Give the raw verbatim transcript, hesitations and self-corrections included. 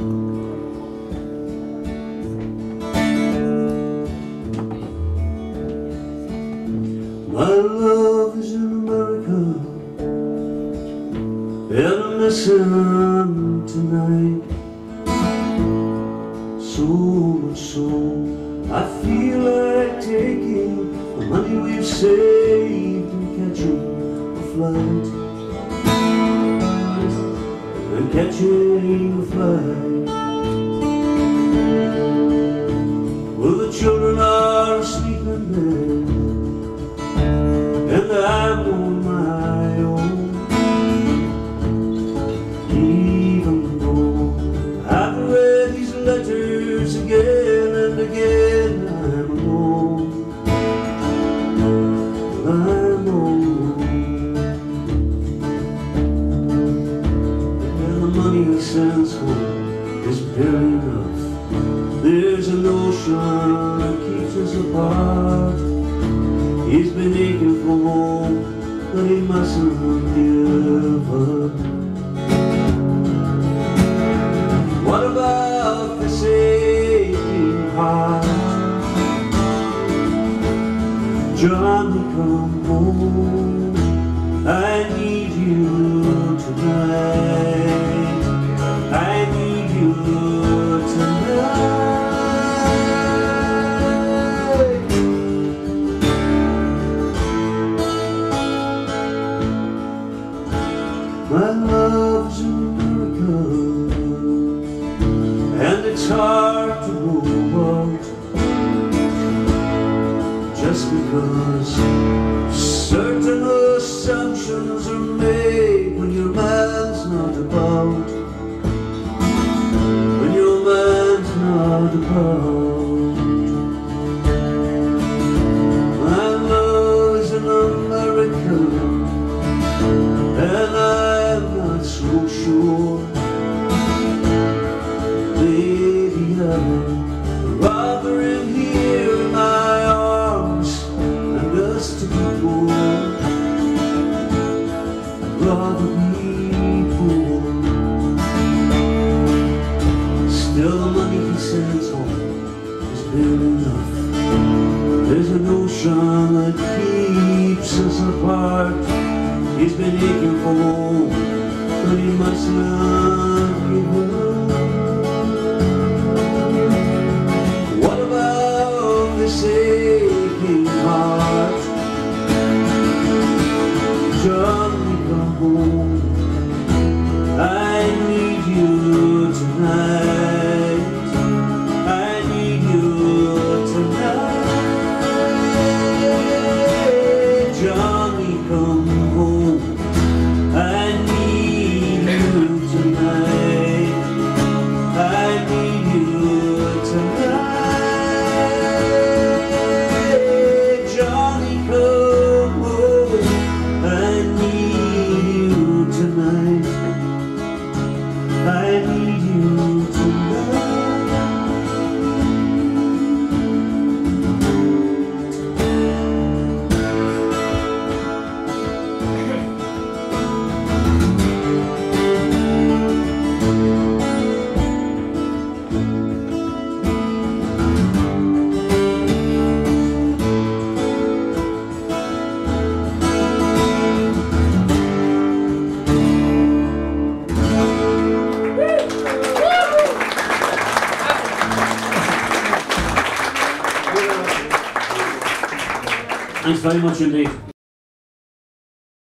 My love is in America, and I'm missing tonight. So much so, I feel like taking the money we've saved and catching a flight. And catching a flight. Well, the children are asleep in bed, and I'm on my own. Even though I've read these letters again and again, I'm alone. I'm alone. And the money he sends home is barely enough. There's an ocean that keeps us apart. He's been aching for home, but he mustn't give up. What about this aching heart? Johnny, come home, I need you tonight. I need you tonight. My love's in America, and it's hard to go out, just because certain assumptions are made when your man's not about, when your man's not about. My love is in America, and I'm not so sure. Baby, I'd rather him here in my arms and us to be poor. I'd rather be poor. Still, the money he sends home is barely enough. There's an ocean that keeps us apart. He's been aching for home, but he must not give up. What about this aching heart? Johnny, come home, I need you tonight. I need you tonight. Johnny, come home, I need you tonight. I need you tonight. Johnny, come home, I need you tonight. I need you tonight. Thanks very much indeed.